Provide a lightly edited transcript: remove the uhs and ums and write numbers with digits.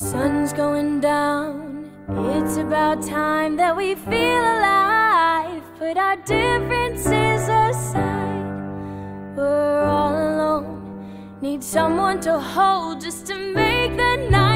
Sun's going down, it's about time that we feel alive. Put our differences aside, we're all alone. Need someone to hold just to make the night